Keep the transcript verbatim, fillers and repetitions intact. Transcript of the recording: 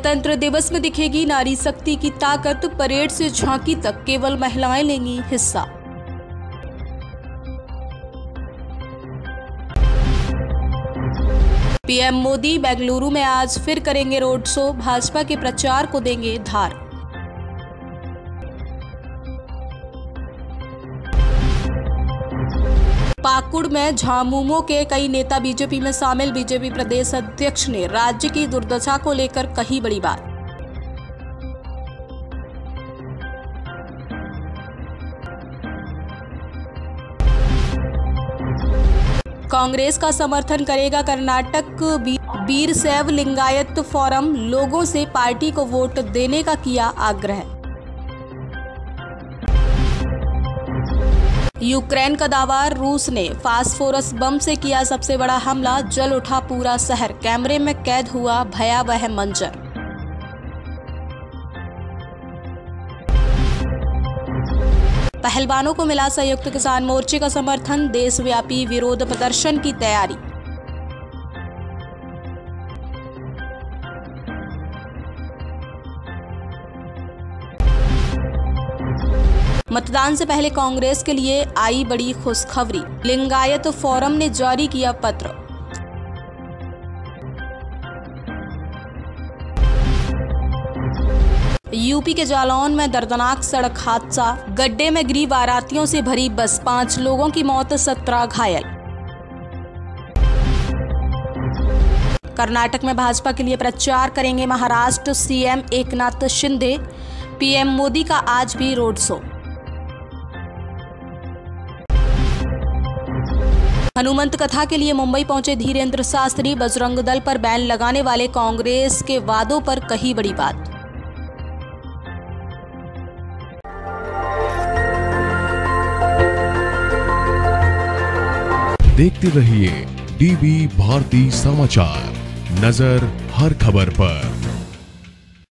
गणतंत्र दिवस में दिखेगी नारी शक्ति की ताकत, परेड से झांकी तक केवल महिलाएं लेंगी हिस्सा। पीएम मोदी बेंगलुरु में आज फिर करेंगे रोड शो, भाजपा के प्रचार को देंगे धार। पाकुड़ में झामुमो के कई नेता बीजेपी में शामिल, बीजेपी प्रदेश अध्यक्ष ने राज्य की दुर्दशा को लेकर कही बड़ी बात। कांग्रेस का समर्थन करेगा कर्नाटक वीरशैव लिंगायत फोरम, लोगों से पार्टी को वोट देने का किया आग्रह। यूक्रेन का दावा, रूस ने फास्फोरस बम से किया सबसे बड़ा हमला, जल उठा पूरा शहर, कैमरे में कैद हुआ भयावह मंजर। पहलवानों को मिला संयुक्त किसान मोर्चे का समर्थन, देशव्यापी विरोध प्रदर्शन की तैयारी। मतदान से पहले कांग्रेस के लिए आई बड़ी खुशखबरी, लिंगायत फोरम ने जारी किया पत्र। यूपी के जालौन में दर्दनाक सड़क हादसा, गड्ढे में गिरी बारातियों से भरी बस, पांच लोगों की मौत, सत्रह घायल। कर्नाटक में भाजपा के लिए प्रचार करेंगे महाराष्ट्र सीएम एकनाथ शिंदे, पीएम मोदी का आज भी रोड शो। हनुमंत कथा के लिए मुंबई पहुंचे धीरेन्द्र शास्त्री, बजरंग दल पर बैन लगाने वाले कांग्रेस के वादों पर कही बड़ी बात। देखते रहिए डीबी भारती समाचार, नजर हर खबर पर।